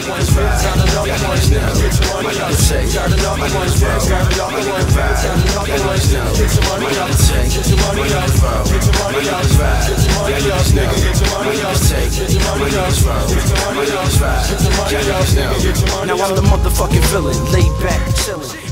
niggas ride. Y'all niggas know. My nigga take. My niggas roll. My nigga ride. Y'all niggas know. My nigga take. My niggas roll. My niggas ride. Y'all niggas know. My niggas take. My niggas roll. My niggas ride. Y'all niggas know. Now I'm the motherfucking villain, laid back, chillin'.